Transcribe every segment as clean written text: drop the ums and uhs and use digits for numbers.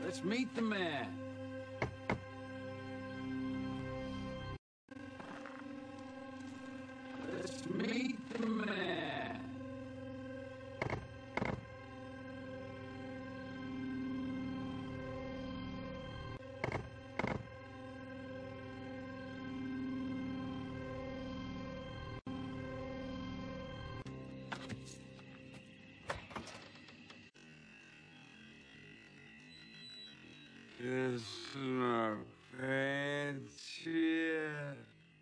Let's meet the man. Let's meet the man. It's not bad shit.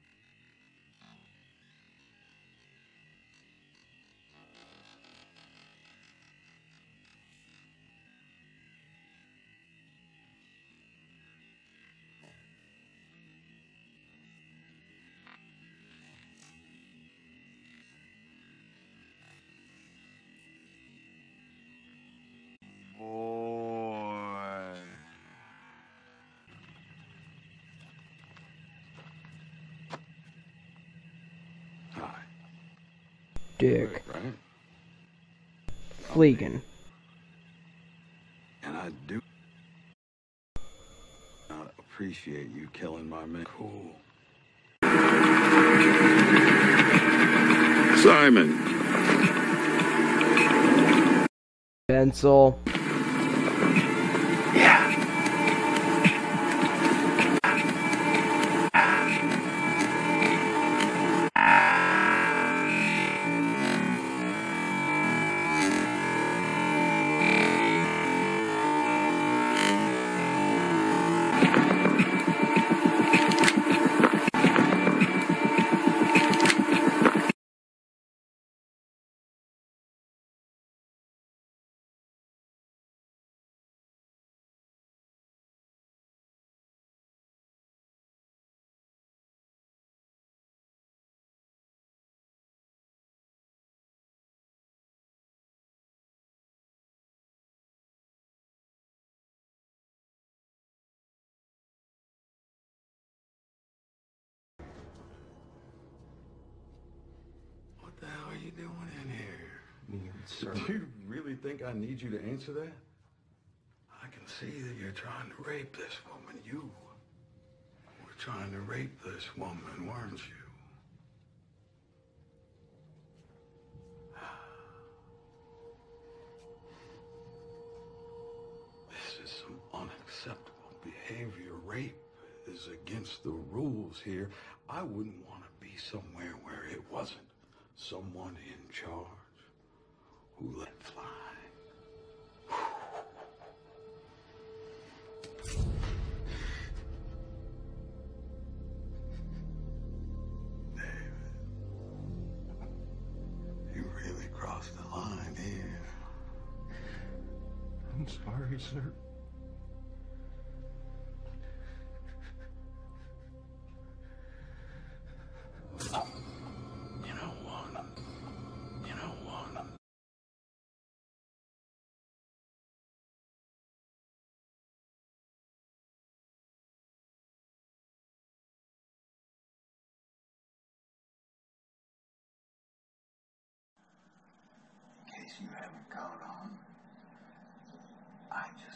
Boy. Hi. Dick. Quick, right? Flegan. And I do not appreciate you killing my man. Cool. Simon. Pencil. What the hell are you doing in here? Sir. Do you really think I need you to answer that? I can see that you're trying to rape this woman. You were trying to rape this woman, weren't you? This is some unacceptable behavior. Rape is against the rules here. I wouldn't want to be somewhere where it wasn't. Someone in charge who let fly. David, you really crossed the line here. I'm sorry, sir. You know what? You know what? In case you haven't caught on, I